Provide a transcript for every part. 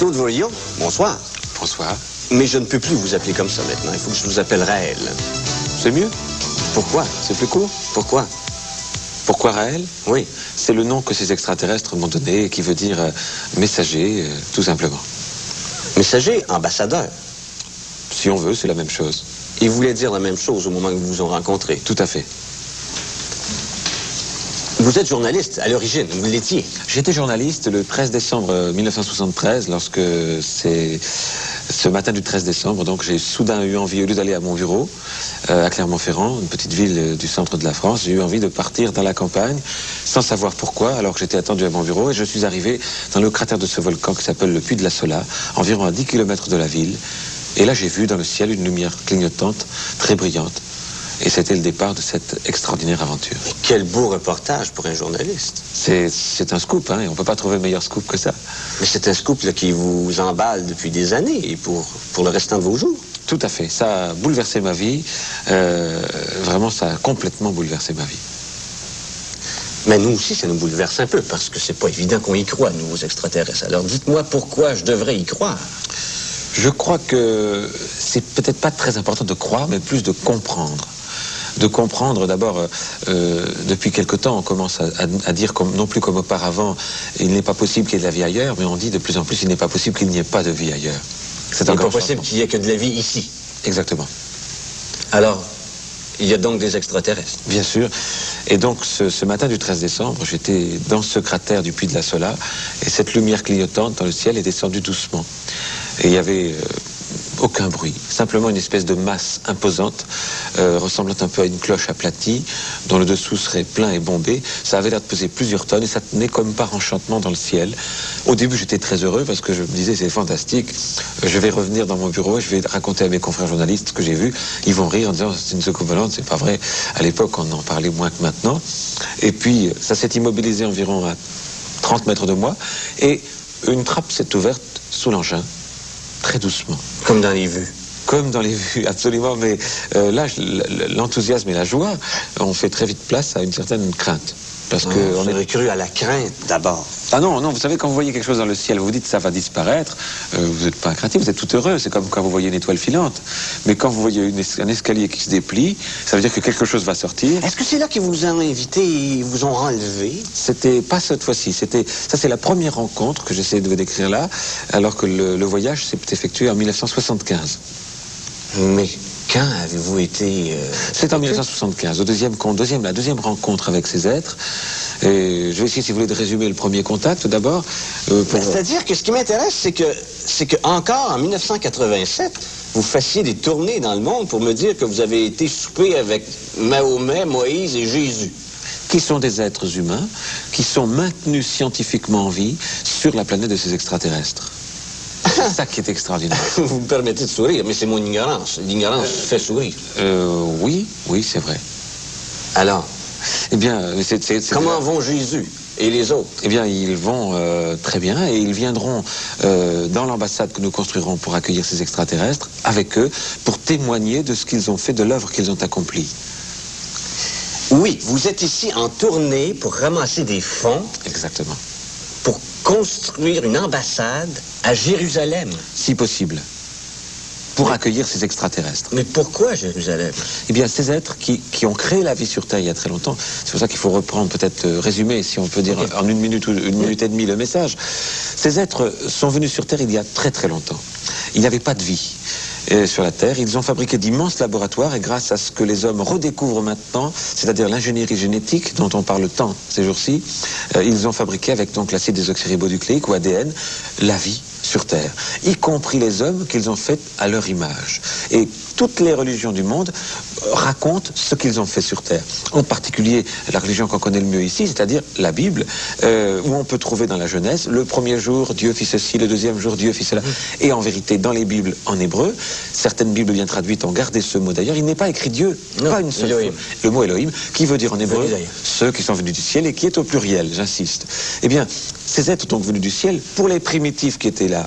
Claude Voillon, bonsoir. Bonsoir. Mais je ne peux plus vous appeler comme ça maintenant. Il faut que je vous appelle Raël. C'est mieux? Pourquoi? C'est plus court? Pourquoi? Pourquoi Raël? Oui. C'est le nom que ces extraterrestres m'ont donné, qui veut dire messager, tout simplement. Messager, ambassadeur. Si on veut, c'est la même chose. Ils voulaient dire la même chose au moment où vous vous ont rencontré. Tout à fait. Vous êtes journaliste à l'origine, vous l'étiez. J'étais journaliste le 13 décembre 1973, lorsque c'est ce matin du 13 décembre, donc j'ai soudain eu envie, au lieu d'aller à mon bureau, à Clermont-Ferrand, une petite ville du centre de la France, j'ai eu envie de partir dans la campagne, sans savoir pourquoi, alors que j'étais attendu à mon bureau, et je suis arrivé dans le cratère de ce volcan qui s'appelle le Puy de la Sola, environ à 10 km de la ville, et là j'ai vu dans le ciel une lumière clignotante, très brillante. Et c'était le départ de cette extraordinaire aventure. Mais quel beau reportage pour un journaliste. C'est un scoop, hein, et on ne peut pas trouver meilleur scoop que ça. Mais c'est un scoop là, qui vous emballe depuis des années et pour le restant de vos jours. Tout à fait. Ça a bouleversé ma vie. Vraiment, ça a complètement bouleversé ma vie. Mais nous aussi, ça nous bouleverse un peu, parce que c'est pas évident qu'on y croit, nous, aux extraterrestres. Alors dites-moi pourquoi je devrais y croire. Je crois que c'est peut-être pas très important de croire, mais plus de comprendre. De comprendre d'abord, depuis quelque temps, on commence à dire, non plus comme auparavant, il n'est pas possible qu'il y ait de la vie ailleurs, mais on dit de plus en plus, il n'est pas possible qu'il n'y ait pas de vie ailleurs. Il n'est pas possible qu'il n'y ait que de la vie ici. Exactement. Alors, il y a donc des extraterrestres. Bien sûr. Et donc, ce matin du 13 décembre, j'étais dans ce cratère du Puy de la Sola, et cette lumière clignotante dans le ciel est descendue doucement. Et il y avait aucun bruit, simplement une espèce de masse imposante, ressemblant un peu à une cloche aplatie, dont le dessous serait plein et bombé. Ça avait l'air de peser plusieurs tonnes et ça tenait comme par enchantement dans le ciel. Au début, j'étais très heureux parce que je me disais, c'est fantastique, je vais revenir dans mon bureau et je vais raconter à mes confrères journalistes ce que j'ai vu. Ils vont rire en disant, c'est une soucoupe volante, c'est pas vrai. À l'époque, on en parlait moins que maintenant. Et puis, ça s'est immobilisé environ à 30 mètres de moi et une trappe s'est ouverte sous l'engin. Très doucement. Comme dans les vues. Comme dans les vues, absolument. Mais là, l'enthousiasme et la joie ont fait très vite place à une certaine crainte. Parce que on aurait cru à la crainte d'abord. Ah non, non, vous savez, quand vous voyez quelque chose dans le ciel, vous vous dites ça va disparaître, vous n'êtes pas craintif, vous êtes tout heureux. C'est comme quand vous voyez une étoile filante. Mais quand vous voyez un escalier qui se déplie, ça veut dire que quelque chose va sortir. Est-ce que c'est là qu'ils vous ont invité et vous ont enlevé? C'était pas cette fois-ci. Ça, c'est la première rencontre que j'essaie de vous décrire là, alors que le voyage s'est effectué en 1975. Mais quand avez-vous été... C'est en 1975, la deuxième rencontre avec ces êtres. Et je vais essayer, si vous voulez, de résumer le premier contact d'abord. C'est-à-dire que ce qui m'intéresse, c'est que encore en 1987, vous fassiez des tournées dans le monde pour me dire que vous avez été souper avec Mahomet, Moïse et Jésus. Qui sont des êtres humains, qui sont maintenus scientifiquement en vie sur la planète de ces extraterrestres. C'est ça qui est extraordinaire. Vous me permettez de sourire, mais c'est mon ignorance. L'ignorance fait sourire. Oui, c'est vrai. Alors? Eh bien, comment vont Jésus et les autres? Eh bien, ils vont très bien et ils viendront dans l'ambassade que nous construirons pour accueillir ces extraterrestres, avec eux, pour témoigner de ce qu'ils ont fait, de l'œuvre qu'ils ont accomplie. Oui, vous êtes ici en tournée pour ramasser des fonds. Exactement. Pour construire une ambassade à Jérusalem. Si possible. Pour accueillir ces extraterrestres. Mais pourquoi Jérusalem? Eh bien, ces êtres qui ont créé la vie sur Terre il y a très longtemps, c'est pour ça qu'il faut reprendre, peut-être résumer, si on peut dire en une minute ou une minute et demie le message. Ces êtres sont venus sur Terre il y a très très longtemps. Il n'y avait pas de vie sur la Terre. Ils ont fabriqué d'immenses laboratoires et grâce à ce que les hommes redécouvrent maintenant, c'est-à-dire l'ingénierie génétique dont on parle tant ces jours-ci, ils ont fabriqué avec donc l'acide désoxyribonucléique ou ADN, la vie sur Terre, y compris les hommes qu'ils ont faits à leur image. Et toutes les religions du monde racontent ce qu'ils ont fait sur Terre. En particulier, la religion qu'on connaît le mieux ici, c'est-à-dire la Bible, où on peut trouver dans la Genèse, le premier jour, Dieu fit ceci, le deuxième jour, Dieu fit cela. Et en vérité, dans les Bibles en hébreu, certaines Bibles bien traduites ont gardé ce mot. D'ailleurs, il n'est pas écrit Dieu, non, pas une seule fois. Le mot Elohim, qui veut dire en hébreu ceux qui sont venus du ciel et qui est au pluriel, j'insiste. Eh bien, ces êtres donc venus du ciel, pour les primitifs qui étaient là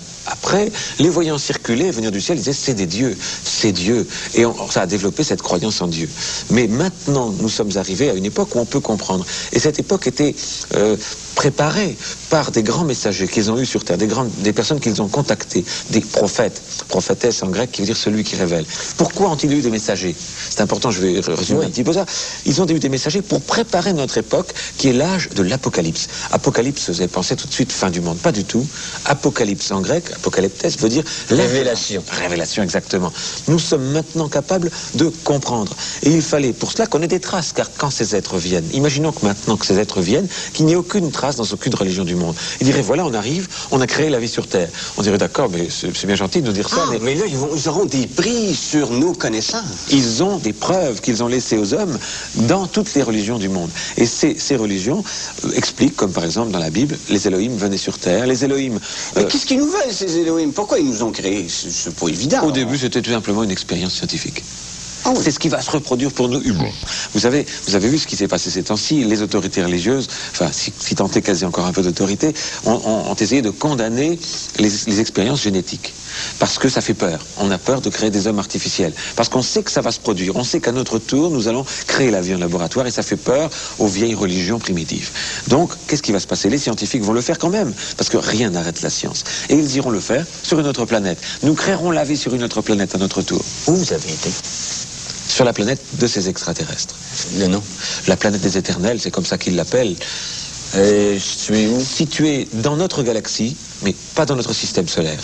après, les voyant circuler, venir du ciel, ils disaient c'est des dieux, c'est Dieu. Et ça a développé cette croyance en Dieu. Mais maintenant, nous sommes arrivés à une époque où on peut comprendre. Et cette époque était préparée par des grands messagers qu'ils ont eus sur Terre, des personnes qu'ils ont contactées, des prophètes, prophétesse en grec qui veut dire celui qui révèle. Pourquoi ont-ils eu des messagers? C'est important, je vais résumer un petit peu ça. Ils ont eu des messagers pour préparer notre époque qui est l'âge de l'Apocalypse. Apocalypse, vous avez pensé tout de suite fin du monde. Pas du tout. Apocalypse en grec, apocalyptes, veut dire révélation. Révélation, exactement. Nous sommes maintenant capables de comprendre. Et il fallait pour cela qu'on ait des traces, car quand ces êtres viennent, imaginons que maintenant que ces êtres viennent, qu'il n'y ait aucune trace dans aucune religion du monde. Ils diraient, voilà, on arrive, on a créé la vie sur Terre. On dirait, d'accord, mais c'est bien gentil de nous dire ça. Mais là, ils auront des prix sur nos connaissances. Ils ont des preuves qu'ils ont laissées aux hommes dans toutes les religions du monde. Et ces religions expliquent, comme par exemple dans la Bible, les Elohim venaient sur Terre, les Elohim... Mais qu'est-ce qu'ils nous veulent, ces Elohim? Pourquoi ils nous ont créés? C'est pas évident. Au début, c'était tout simplement une expérience scientifique. Ah oui. C'est ce qui va se reproduire pour nous humains. Vous avez vu ce qui s'est passé ces temps-ci. Les autorités religieuses, enfin, si tant est qu'elles aient encore un peu d'autorité, ont essayé de condamner les expériences génétiques. Parce que ça fait peur. On a peur de créer des hommes artificiels. Parce qu'on sait que ça va se produire. On sait qu'à notre tour, nous allons créer la vie en laboratoire et ça fait peur aux vieilles religions primitives. Donc, qu'est-ce qui va se passer? Les scientifiques vont le faire quand même. Parce que rien n'arrête la science. Et ils iront le faire sur une autre planète. Nous créerons la vie sur une autre planète à notre tour. Où vous avez été? Sur la planète de ces extraterrestres. Le nom? La planète des éternels, c'est comme ça qu'ils l'appellent. Située où? Située dans notre galaxie, mais pas dans notre système solaire.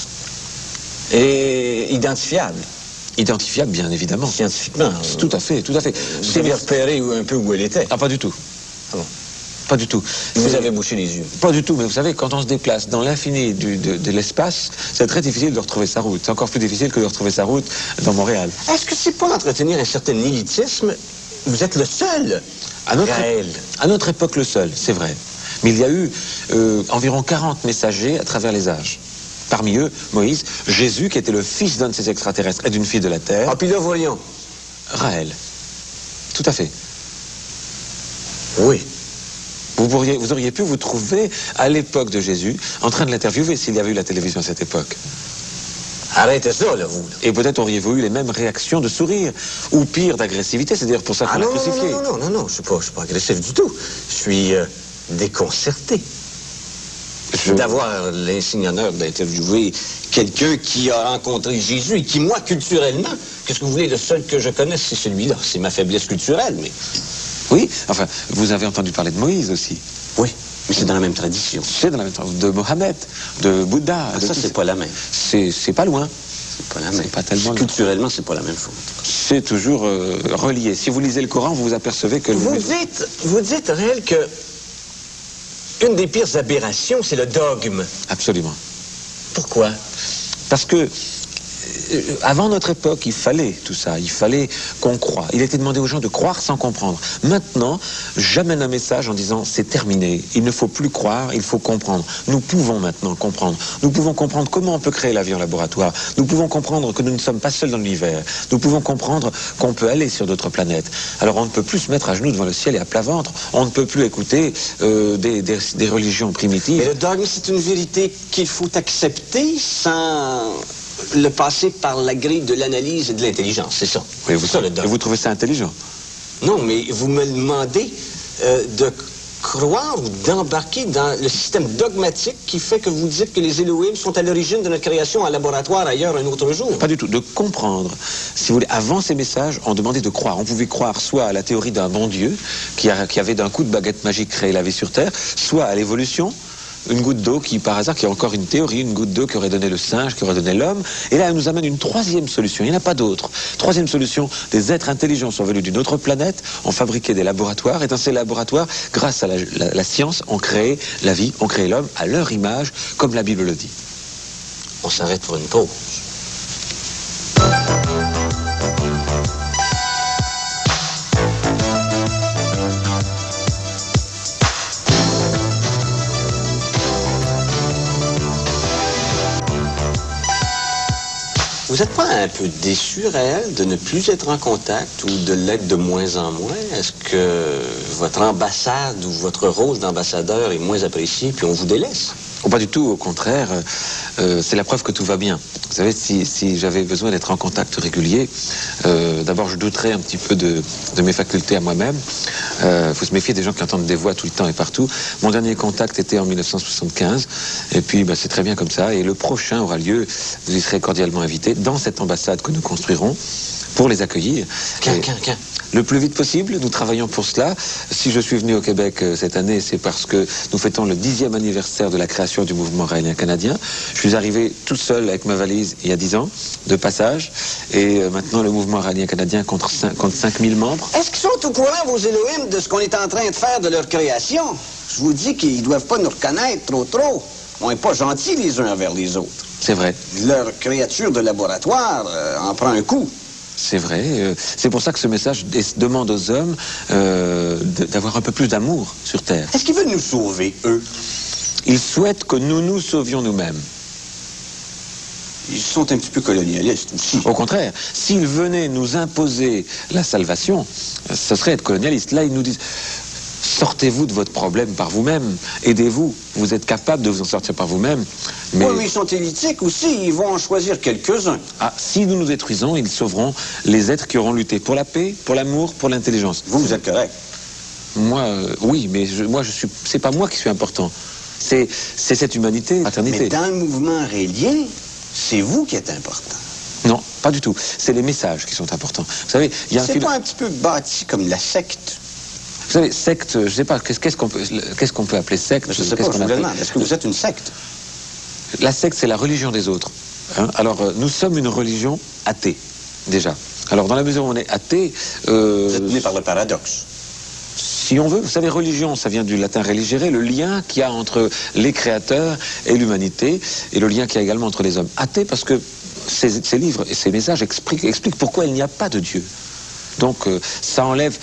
Et identifiable? Identifiable, bien évidemment. Scientifiquement? Tout à fait, tout à fait. Vous avez repéré un peu où elle était? Ah, pas du tout. Ah bon? Pas du tout. Vous avez bouché les yeux? Pas du tout, mais vous savez, quand on se déplace dans l'infini de l'espace, c'est très difficile de retrouver sa route. C'est encore plus difficile que de retrouver sa route dans Montréal. Est-ce que c'est pas entretenir un certain militisme? Vous êtes le seul, à notre époque, le seul, c'est vrai. Mais il y a eu environ 40 messagers à travers les âges. Parmi eux, Moïse, Jésus, qui était le fils d'un de ces extraterrestres et d'une fille de la Terre. Ah, puis là, voyons. Raël. Tout à fait. Oui. Vous auriez pu vous trouver, à l'époque de Jésus, en train de l'interviewer s'il y avait eu la télévision à cette époque. Arrêtez ça, là, vous. Et peut-être auriez-vous eu les mêmes réactions de sourire, ou pire, d'agressivité, c'est d'ailleurs pour ça qu'on l'a crucifié. Non, je suis pas agressif du tout. Je suis déconcerté. D'avoir l'insigne honneur d'interviewer quelqu'un qui a rencontré Jésus et qui, moi, culturellement, qu'est-ce que vous voulez, le seul que je connaisse, c'est celui-là. C'est ma faiblesse culturelle, mais... Oui, enfin, vous avez entendu parler de Moïse aussi. Oui, mais c'est dans la même tradition. C'est dans la même tradition. De Mohammed, de Bouddha. Ah, ça, c'est pas la même. C'est pas loin. C'est pas la même. Pas tellement culturellement, c'est pas la même chose. C'est toujours relié. Si vous lisez le Coran, vous vous apercevez que... Vous dites, Raël, que une des pires aberrations, c'est le dogme. Absolument. Pourquoi? Parce que avant notre époque, il fallait tout ça, il fallait qu'on croie. Il était demandé aux gens de croire sans comprendre. Maintenant, j'amène un message en disant c'est terminé, il ne faut plus croire, il faut comprendre. Nous pouvons maintenant comprendre. Nous pouvons comprendre comment on peut créer la vie en laboratoire. Nous pouvons comprendre que nous ne sommes pas seuls dans l'univers. Nous pouvons comprendre qu'on peut aller sur d'autres planètes. Alors on ne peut plus se mettre à genoux devant le ciel et à plat ventre. On ne peut plus écouter des religions primitives. Mais le dogme, c'est une vérité qu'il faut accepter sans... le passer par la grille de l'analyse et de l'intelligence, c'est ça. Oui, vous trouvez ça intelligent? Non, mais vous me demandez de croire ou d'embarquer dans le système dogmatique qui fait que vous dites que les Elohim sont à l'origine de notre création en laboratoire ailleurs un autre jour. Pas du tout. De comprendre. Si vous voulez, avant ces messages, on demandait de croire. On pouvait croire soit à la théorie d'un bon Dieu qui avait d'un coup de baguette magique créé la vie sur Terre, soit à l'évolution. Une goutte d'eau qui, par hasard, qui a encore une théorie, une goutte d'eau qui aurait donné le singe, qui aurait donné l'homme. Et là, elle nous amène une troisième solution. Il n'y en a pas d'autre. Troisième solution, des êtres intelligents sont venus d'une autre planète, ont fabriqué des laboratoires. Et dans ces laboratoires, grâce à la science, ont créé la vie, ont créé l'homme à leur image, comme la Bible le dit. On s'arrête pour une pause. Vous n'êtes pas un peu déçu, Raël, de ne plus être en contact ou de l'être de moins en moins? Est-ce que votre ambassade ou votre rôle d'ambassadeur est moins apprécié puis on vous délaisse? Oh, pas du tout, au contraire. c'est la preuve que tout va bien. Vous savez, si j'avais besoin d'être en contact régulier, d'abord je douterais un petit peu de mes facultés à moi-même. Faut se méfier des gens qui entendent des voix tout le temps et partout. Mon dernier contact était en 1975, et puis c'est très bien comme ça. Et le prochain aura lieu, vous y serez cordialement invités, dans cette ambassade que nous construirons pour les accueillir. Quand Le plus vite possible, nous travaillons pour cela. Si je suis venu au Québec cette année, c'est parce que nous fêtons le 10e anniversaire de la création du mouvement raélien canadien. Je suis arrivé tout seul avec ma valise il y a 10 ans, de passage, et maintenant le mouvement raélien canadien compte 5000 membres. Est-ce qu'ils sont au courant, vos Elohim, de ce qu'on est en train de faire de leur création? Je vous dis qu'ils ne doivent pas nous reconnaître trop. On n'est pas gentils les uns envers les autres. C'est vrai. Leur créature de laboratoire en prend un coup. C'est vrai. C'est pour ça que ce message demande aux hommes d'avoir un peu plus d'amour sur Terre. Est-ce qu'ils veulent nous sauver, eux? Ils souhaitent que nous nous sauvions nous-mêmes. Ils sont un petit peu colonialistes aussi. Au contraire, s'ils venaient nous imposer la salvation, ce serait être colonialiste. Là, ils nous disent... Sortez-vous de votre problème par vous-même. Aidez-vous. Vous êtes capable de vous en sortir par vous-même. Mais... Oui, mais ils sont élitiques aussi. Ils vont en choisir quelques-uns. Ah, si nous nous détruisons, ils sauveront les êtres qui auront lutté pour la paix, pour l'amour, pour l'intelligence. Vous êtes correct. Moi, oui, mais c'est pas moi qui suis important. C'est cette humanité, fraternité. Mais dans le mouvement raélien, c'est vous qui êtes important. Non, pas du tout. C'est les messages qui sont importants. Vous savez, il y a c'est pas un petit peu bâti comme la secte? Vous savez, secte, je sais pas, qu'est-ce qu'on peut appeler secte? Je sais pas, je vous demande, est-ce que vous êtes une secte? La secte, c'est la religion des autres. Hein? Alors, nous sommes une religion athée, déjà. Alors, dans la mesure où on est athée... Vous êtes né par le paradoxe. Si on veut, vous savez, religion, ça vient du latin religere, le lien qu'il y a entre les créateurs et l'humanité, et le lien qu'il y a également entre les hommes. Athée, parce que ces livres et ces messages expliquent pourquoi il n'y a pas de Dieu. Donc ça enlève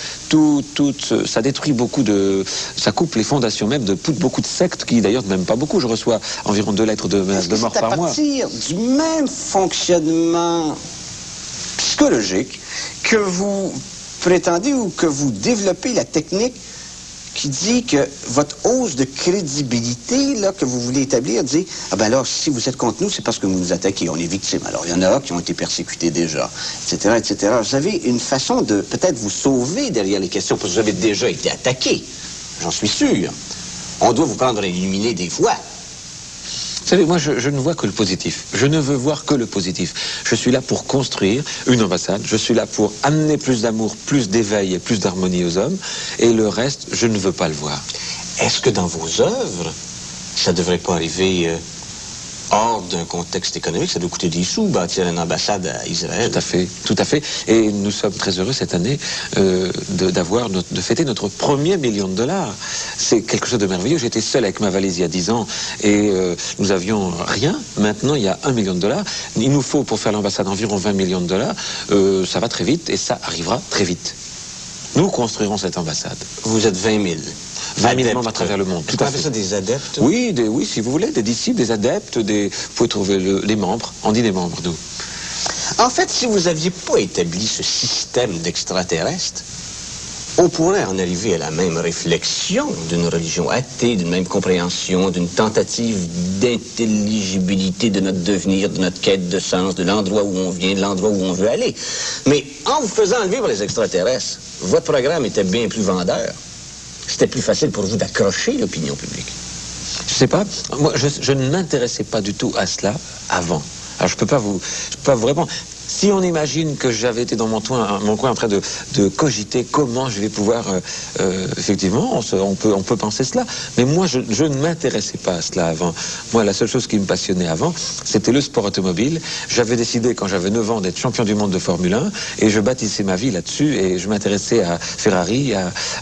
ça détruit beaucoup ça coupe les fondations même de beaucoup de sectes qui d'ailleurs ne m'aiment pas beaucoup. Je reçois environ 2 lettres de menaces de mort par mois. C'est à partir du même fonctionnement psychologique que vous prétendez ou que vous développez la technique qui dit que votre hausse de crédibilité là, que vous voulez établir, dit « Ah ben alors, si vous êtes contre nous, c'est parce que vous nous attaquez, on est victimes. » Alors, il y en a qui ont été persécutés déjà, etc., etc. Vous avez une façon de peut-être vous sauver derrière les questions, parce que vous avez déjà été attaqué, j'en suis sûr. On doit vous prendre à illuminer des fois. Vous savez, moi, je ne vois que le positif. Je ne veux voir que le positif. Je suis là pour construire une ambassade. Je suis là pour amener plus d'amour, plus d'éveil et plus d'harmonie aux hommes. Et le reste, je ne veux pas le voir. Est-ce que dans vos œuvres, ça ne devrait pas arriver hors d'un contexte économique? Ça doit coûter des sous, bâtir une ambassade à Israël. Tout à fait, tout à fait. Et nous sommes très heureux cette année de fêter notre premier $1 million. C'est quelque chose de merveilleux. J'étais seul avec ma valise il y a 10 ans et nous avions rien. Maintenant, il y a $1 million. Il nous faut, pour faire l'ambassade, environ $20 millions. Ça va très vite et ça arrivera très vite. Nous construirons cette ambassade. Vous êtes 20 000. 20 000 membres à travers le monde. Tout à fait. Ça des adeptes? Oui, oui, si vous voulez, des disciples, des adeptes, vous pouvez trouver les membres. On dit les membres, nous. En fait, si vous n'aviez pas établi ce système d'extraterrestres, on pourrait en arriver à la même réflexion d'une religion athée, d'une même compréhension, d'une tentative d'intelligibilité de notre devenir, de notre quête de sens, de l'endroit où on vient, de l'endroit où on veut aller. Mais en vous faisant enlever par les extraterrestres, votre programme était bien plus vendeur. C'était plus facile pour vous d'accrocher l'opinion publique. Je sais pas. Moi, je ne m'intéressais pas du tout à cela avant. Alors, je peux pas vous répondre. Si on imagine que j'avais été dans mon coin en train de cogiter comment je vais pouvoir... effectivement, on peut penser cela. Mais moi, je ne m'intéressais pas à cela avant. Moi, la seule chose qui me passionnait avant, c'était le sport automobile. J'avais décidé, quand j'avais 9 ans, d'être champion du monde de Formule 1. Et je bâtissais ma vie là-dessus. Et je m'intéressais à Ferrari,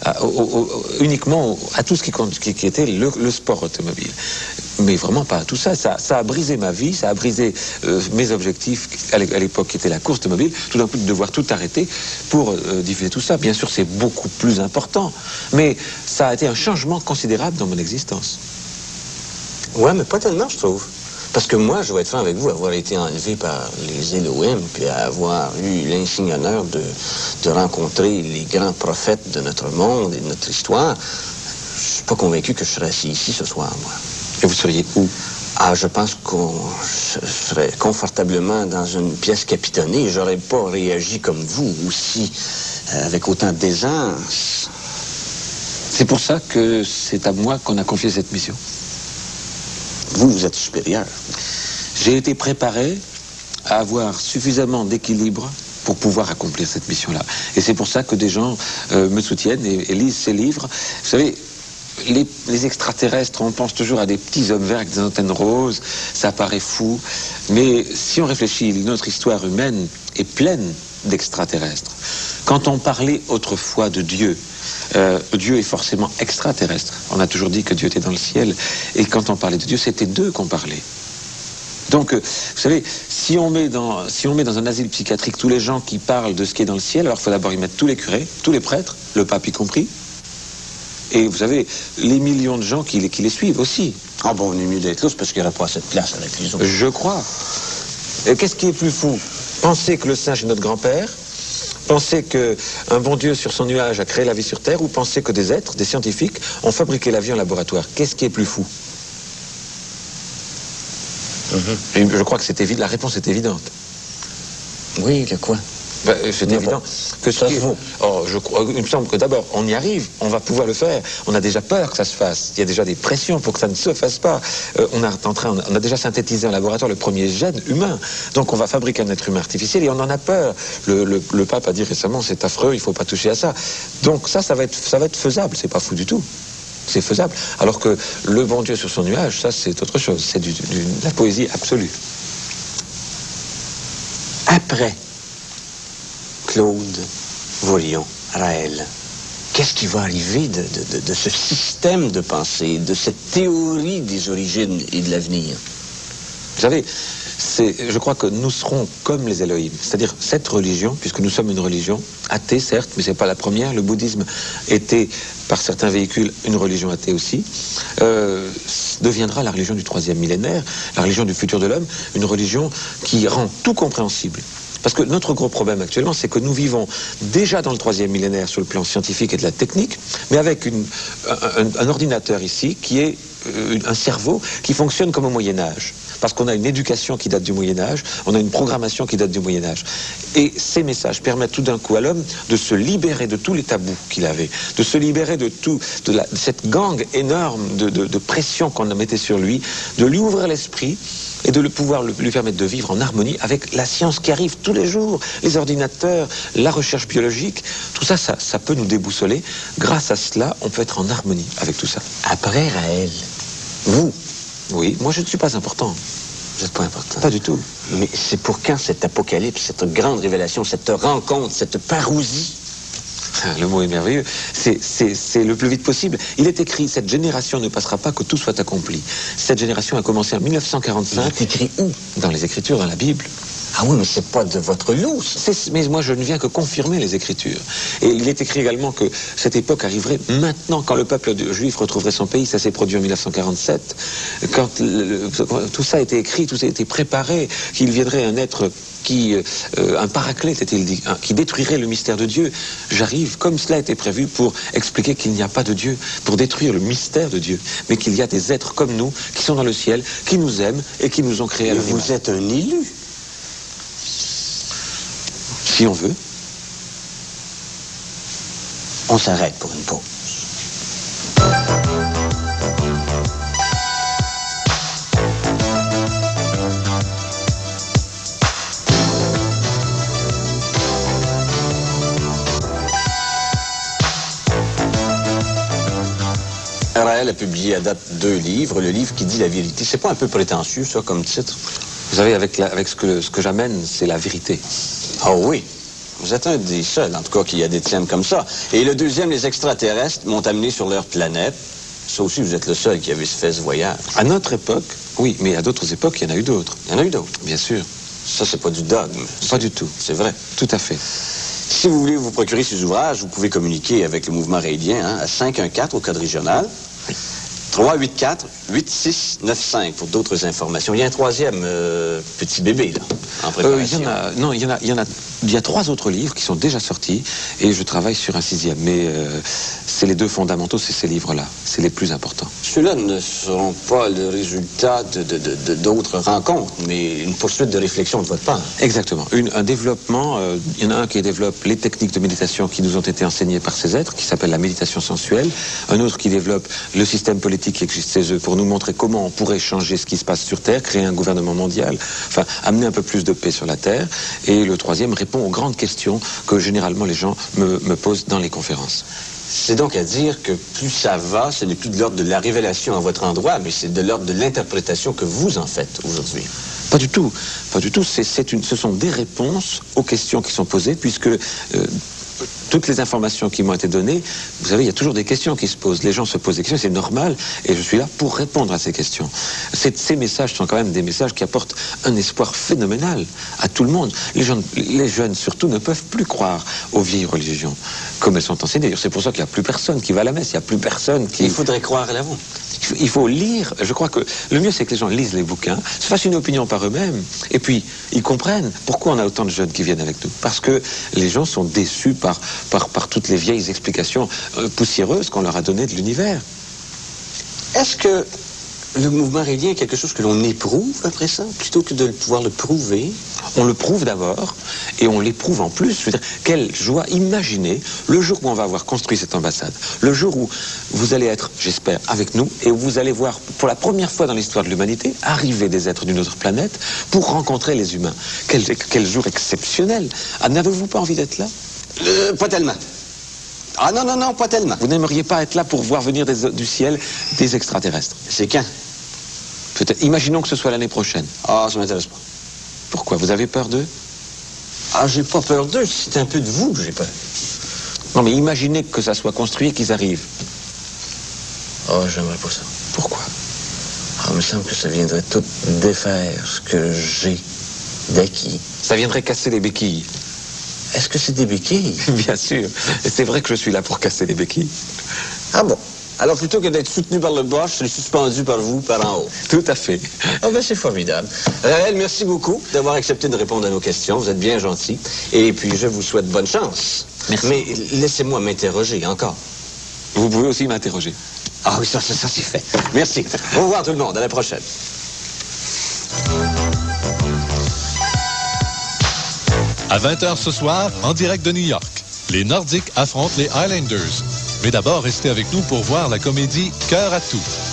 uniquement à tout ce qui était le sport automobile. Mais vraiment pas à tout ça. Ça a brisé ma vie, ça a brisé mes objectifs à l'époque qui était la course automobile. Tout d'un coup, de devoir tout arrêter pour diffuser tout ça. Bien sûr, c'est beaucoup plus important. Mais ça a été un changement considérable dans mon existence. Ouais, mais pas tellement, je trouve. Parce que moi, je vais être franc avec vous, avoir été enlevé par les Elohim, puis avoir eu l'insigne honneur de rencontrer les grands prophètes de notre monde et de notre histoire, je suis pas convaincu que je serais assis ici ce soir, moi. Et vous seriez où? Ah, je pense qu'on serait confortablement dans une pièce capitonnée. J'aurais pas réagi comme vous aussi, avec autant d'aisance. C'est pour ça que c'est à moi qu'on a confié cette mission. Vous êtes supérieur. J'ai été préparé à avoir suffisamment d'équilibre pour pouvoir accomplir cette mission-là. Et c'est pour ça que des gens me soutiennent et lisent ces livres. Vous savez, les extraterrestres, on pense toujours à des petits hommes verts avec des antennes roses, ça paraît fou, mais si on réfléchit, notre histoire humaine est pleine d'extraterrestres. Quand on parlait autrefois de Dieu, Dieu est forcément extraterrestre. On a toujours dit que Dieu était dans le ciel, et quand on parlait de Dieu, c'était d'eux qu'on parlait. Donc, vous savez, si on met dans un asile psychiatrique tous les gens qui parlent de ce qui est dans le ciel, alors il faut d'abord y mettre tous les curés, tous les prêtres, le pape y compris, et vous savez, les millions de gens qui les suivent aussi. Ah bon, on est mieux d'être là, c'est parce qu'il n'y aurait pas assez de place avec les autres. Je crois. Et qu'est-ce qui est plus fou? Penser que le singe est notre grand-père, penser qu'un bon Dieu sur son nuage a créé la vie sur Terre, ou penser que des êtres, des scientifiques, ont fabriqué la vie en laboratoire. Qu'est-ce qui est plus fou? Et je crois que c'est évident, la réponse est évidente. Oui, le quoi? Ben, c'est évident que ce qui est... il me semble que d'abord, on y arrive, on va pouvoir le faire. On a déjà peur que ça se fasse. Il y a déjà des pressions pour que ça ne se fasse pas. On a déjà synthétisé en laboratoire le premier gène humain. Donc on va fabriquer un être humain artificiel et on en a peur. Le pape a dit récemment, c'est affreux, il ne faut pas toucher à ça. Donc ça va être faisable, c'est pas fou du tout. C'est faisable. Alors que le bon Dieu sur son nuage, ça c'est autre chose. C'est de la poésie absolue. Après Claude Vorilhon, Raël, qu'est-ce qui va arriver de ce système de pensée, de cette théorie des origines et de l'avenir? Vous savez, je crois que nous serons comme les Elohim, c'est-à-dire cette religion, puisque nous sommes une religion athée, certes, mais ce n'est pas la première. Le bouddhisme était, par certains véhicules, une religion athée aussi, deviendra la religion du 3e millénaire, la religion du futur de l'homme, une religion qui rend tout compréhensible. Parce que notre gros problème actuellement, c'est que nous vivons déjà dans le 3e millénaire sur le plan scientifique et de la technique, mais avec un ordinateur ici qui est un cerveau qui fonctionne comme au Moyen-Âge. Parce qu'on a une éducation qui date du Moyen-Âge, on a une programmation qui date du Moyen-Âge. Et ces messages permettent tout d'un coup à l'homme de se libérer de tous les tabous qu'il avait, de se libérer de cette gangue énorme de pression qu'on mettait sur lui, de lui ouvrir l'esprit et de pouvoir lui permettre de vivre en harmonie avec la science qui arrive tous les jours, les ordinateurs, la recherche biologique, tout ça, ça peut nous déboussoler. Grâce à cela, on peut être en harmonie avec tout ça. Après Raël, vous? Oui, moi je ne suis pas important. Vous n'êtes pas important? Pas du tout. Mais c'est pour quand cet apocalypse, cette grande révélation, cette rencontre, cette parousie? Le mot est merveilleux. C'est le plus vite possible. Il est écrit, cette génération ne passera pas que tout soit accompli. Cette génération a commencé en 1945. Il est écrit où? Dans les Écritures, dans la Bible. Ah oui, mais c'est pas de votre lousse. Mais moi, je ne viens que confirmer les Écritures. Et il est écrit également que cette époque arriverait maintenant, quand le peuple juif retrouverait son pays. Ça s'est produit en 1947. Quand tout ça a été écrit, tout ça a été préparé, qu'il viendrait un être un paraclète, était-il dit, qui détruirait le mystère de Dieu. J'arrive, comme cela a été prévu, pour expliquer qu'il n'y a pas de Dieu, pour détruire le mystère de Dieu, mais qu'il y a des êtres comme nous, qui sont dans le ciel, qui nous aiment et qui nous ont créés à leur image. Vous êtes un élu. Si on veut. On s'arrête pour une pause. Raël a publié à date 2 livres. Le livre qui dit la vérité. C'est pas un peu prétentieux, ça, comme titre? Vous savez, avec ce que j'amène, c'est la vérité. Ah oui. Vous êtes un des seuls, en tout cas, qui a des tiennes comme ça. Et le deuxième, les extraterrestres m'ont amené sur leur planète. Ça aussi, vous êtes le seul qui avait fait ce voyage. À notre époque, oui, mais à d'autres époques, il y en a eu d'autres. Il y en a eu d'autres? Bien sûr. Ça, c'est pas du dogme. Pas du tout. C'est vrai. Tout à fait. Si vous voulez vous procurer ces ouvrages, vous pouvez communiquer avec le mouvement raélien à 514 au code régional. 384-8695 pour d'autres informations. Il y a un troisième petit bébé, là, en préparation. Il y a 3 autres livres qui sont déjà sortis et je travaille sur un 6e. Mais c'est les 2 fondamentaux, c'est ces livres-là. C'est les plus importants. Ceux-là ne seront pas le résultat d'autres rencontres, mais une poursuite de réflexion de votre part. Exactement. Un développement, il y en a un qui développe les techniques de méditation qui nous ont été enseignées par ces êtres, qui s'appelle la méditation sensuelle. Un autre qui développe le système politique qui existe chez eux pour nous montrer comment on pourrait changer ce qui se passe sur Terre, créer un gouvernement mondial, enfin amener un peu plus de paix sur la Terre. Et le troisième répond aux grandes questions que généralement les gens me posent dans les conférences. C'est donc à dire que plus ça va, ce n'est plus de l'ordre de la révélation à votre endroit, mais c'est de l'ordre de l'interprétation que vous en faites aujourd'hui. Pas du tout. Pas du tout. Ce sont des réponses aux questions qui sont posées, puisque toutes les informations qui m'ont été données, vous savez, il y a toujours des questions qui se posent. Les gens se posent des questions, c'est normal, et je suis là pour répondre à ces questions. Ces messages sont quand même des messages qui apportent un espoir phénoménal à tout le monde. Les jeunes, surtout, ne peuvent plus croire aux vieilles religions, comme elles sont enseignées. D'ailleurs, c'est pour ça qu'il n'y a plus personne qui va à la messe, il n'y a plus personne qui... Il faudrait croire à l'avant. Il faut lire, je crois que le mieux c'est que les gens lisent les bouquins, se fassent une opinion par eux-mêmes, et puis ils comprennent pourquoi on a autant de jeunes qui viennent avec nous. Parce que les gens sont déçus par toutes les vieilles explications poussiéreuses qu'on leur a données de l'univers. Est-ce que le mouvement raélien est quelque chose que l'on éprouve après ça, plutôt que de pouvoir le prouver? On le prouve d'abord, et on l'éprouve en plus. Je veux dire, quelle joie, imaginez le jour où on va avoir construit cette ambassade, le jour où vous allez être, j'espère, avec nous, et où vous allez voir, pour la première fois dans l'histoire de l'humanité, arriver des êtres d'une autre planète pour rencontrer les humains. Quel jour exceptionnel! N'avez-vous pas envie d'être là? Pas tellement. Ah non, pas tellement. Vous n'aimeriez pas être là pour voir venir du ciel des extraterrestres? C'est quand? Peut-être. Imaginons que ce soit l'année prochaine. Ah, ça m'intéresse pas. Pourquoi? Vous avez peur d'eux? Ah, j'ai pas peur d'eux, c'est un peu de vous que j'ai peur. Non, mais imaginez que ça soit construit et qu'ils arrivent. Ah, j'aimerais pas ça. Pourquoi? Ah, il me semble que ça viendrait tout défaire ce que j'ai d'acquis. Ça viendrait casser les béquilles. Est-ce que c'est des béquilles? Bien sûr. Et c'est vrai que je suis là pour casser les béquilles. Ah bon? Alors, plutôt que d'être soutenu par le bas, je serai suspendu par vous, par en haut. Tout à fait. Ah ben, c'est formidable. Raël, merci beaucoup d'avoir accepté de répondre à nos questions. Vous êtes bien gentil. Et puis, je vous souhaite bonne chance. Merci. Mais laissez-moi m'interroger encore. Vous pouvez aussi m'interroger. Ah oui, ça c'est fait. Merci. Au revoir tout le monde. À la prochaine. À 20h ce soir, en direct de New York, les Nordiques affrontent les Highlanders. Mais d'abord, restez avec nous pour voir la comédie Cœur à tout.